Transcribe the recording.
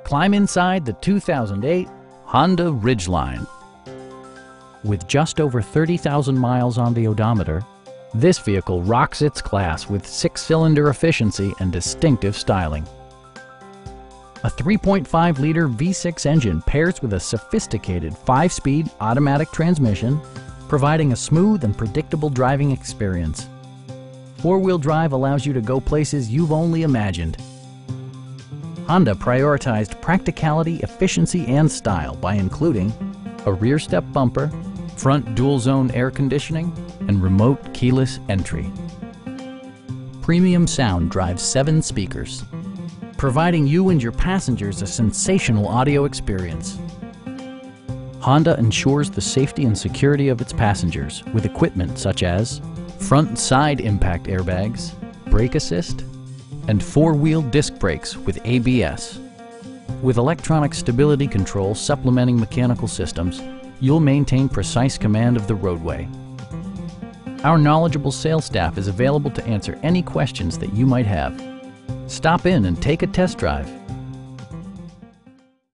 Climb inside the 2008 Honda Ridgeline. With just over 30,000 miles on the odometer, this vehicle rocks its class with 6-cylinder efficiency and distinctive styling. A 3.5-liter V6 engine pairs with a sophisticated 5-speed automatic transmission, providing a smooth and predictable driving experience. 4-wheel drive allows you to go places you've only imagined. Honda prioritized practicality, efficiency, and style by including a rear step bumper, front dual-zone air conditioning, and remote keyless entry. Premium sound drives 7 speakers, providing you and your passengers a sensational audio experience. Honda ensures the safety and security of its passengers with equipment such as front and side impact airbags, brake assist, and 4-wheel disc brakes with ABS. With electronic stability control supplementing mechanical systems, you'll maintain precise command of the roadway. Our knowledgeable sales staff is available to answer any questions that you might have. Stop in and take a test drive.